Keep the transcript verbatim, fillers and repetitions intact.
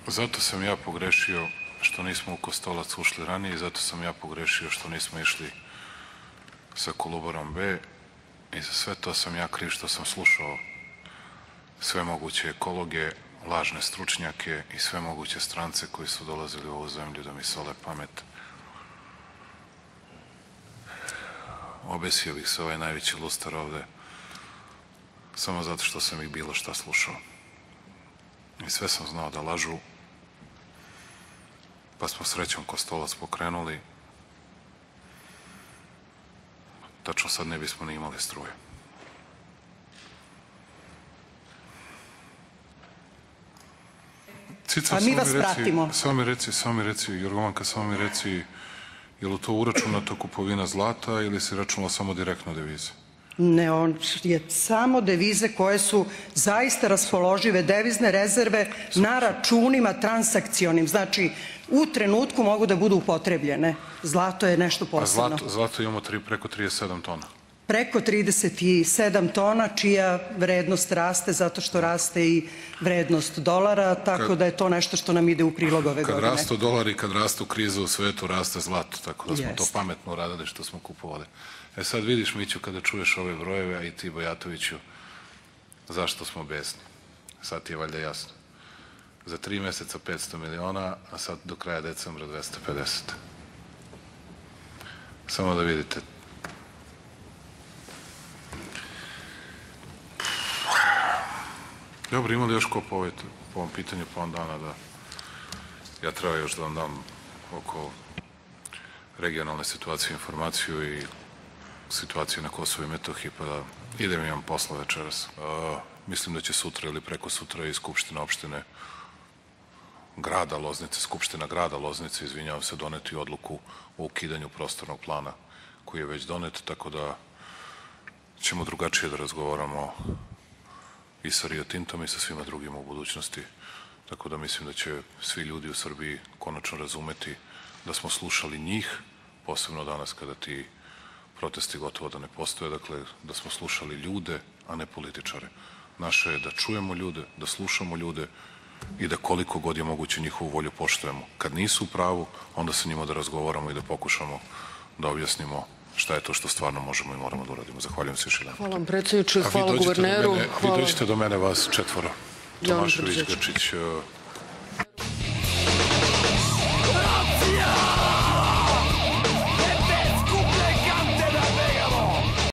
Zato sam ja pogrešio što nismo u Kostolac ušli ranije i zato sam ja pogrešio što nismo išli sa Kolubarom B i za sve to sam ja kriv što sam slušao sve moguće ekologe, lažne stručnjake i sve moguće strance koji su dolazili u ovu zemlju da mi sole pamet. Obesio bih se ovaj najveći lustar ovde samo zato što sam ih bilo šta slušao. I sve sam znao da lažu, pa smo srećom Kostolac pokrenuli. Tačno sad ne bismo ni imali struje. Cica, a mi vas pratimo. Samo mi reci, samo mi reci, Jorgovanka, samo mi reci, je li to uračunato kupovina zlata ili si računala samo direktno devize? Ne, on je samo devize koje su zaista raspoložive, devizne rezerve na računima transakcionim. Znači, u trenutku mogu da budu upotrebljene. Zlato je nešto posebno. A zlato, zlato imamo tri, preko trideset sedam tona. Preko trideset sedam tona, čija vrednost raste zato što raste i vrednost dolara, tako kad, da je to nešto što nam ide u prilog ove kad godine. Kad rastu dolari, kad rastu krize u svetu, raste zlato, tako da smo Jest. to pametno uradili što smo kupovali. E sad vidiš, Miću, kada čuješ ove brojeve, a i ti, Bojatoviću, zašto smo besni. Sad ti je valjda jasno. Za tri meseca petsto miliona, a sad do kraja decembra dvesta pedeset. Samo da vidite. Dobro, imali još ko po, ovaj, po ovom pitanju po ovom dana da ja treba još da vam dam oko regionalne situacije informaciju i situacije na Kosovo i Metohiji, pa da idem, imam posla večeras. Uh, mislim da će sutra ili preko sutra i Skupština opštine grada Loznice, Skupština grada Loznice, izvinjavam se, doneti odluku o ukidanju prostornog plana koji je već donet, tako da ćemo drugačije da razgovaramo i sa Rio Tintom i sa svima drugima u budućnosti. Tako da mislim da će svi ljudi u Srbiji konačno razumeti da smo slušali njih, posebno danas kada ti protesti gotovo da ne postoje, dakle da smo slušali ljude, a ne političare. Naše je da čujemo ljude, da slušamo ljude i da koliko god je moguće njihovu volju poštujemo. Kad nisu u pravu, onda sa njima da razgovaramo i da pokušamo da objasnimo šta je to što stvarno možemo i moramo da uradimo. Zahvaljujem se još jedan. Hvala vam, predsjedniče, hvala guverneru. Vi dođete do mene, vas četvoro. Tomašević, Grčić,